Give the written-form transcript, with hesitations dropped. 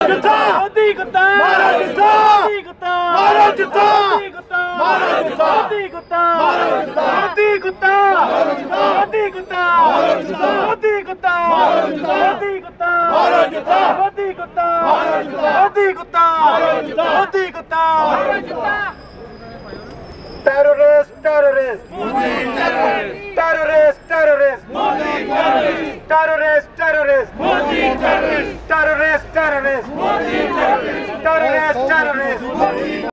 ਜਿੱਤਾ ਮੋਦੀ ਕੁੱਤਾ ਮਾਰੋ ਜਿੱਤਾ ਮੋਦੀ ਕੁੱਤਾ ਮਾਰੋ ਜਿੱਤਾ ਮੋਦੀ ਕੁੱਤਾ ਮਾਰੋ ਜਿੱਤਾ ਮੋਦੀ ਕੁੱਤਾ ਮਾਰੋ ਜਿੱਤਾ ਮੋਦੀ ਕੁੱਤਾ ਮਾਰੋ ਜਿੱਤਾ ਮੋਦੀ ਕੁੱਤਾ ਮਾਰੋ ਜਿੱਤਾ ਮੋਦੀ ਕੁੱਤਾ ਮਾਰੋ ਜਿੱਤਾ ਮੋਦੀ ਕੁੱਤਾ ਮਾਰੋ ਜਿੱਤਾ ਮੋਦੀ ਕੁੱਤਾ ਮਾਰੋ ਜਿੱਤਾ ਮੋਦੀ ਕੁੱਤਾ ਮਾਰੋ ਜਿੱਤਾ ਮੋਦੀ ਕੁੱਤਾ ਮਾਰੋ ਜਿੱਤਾ terrorist terrorist terrorist terrorist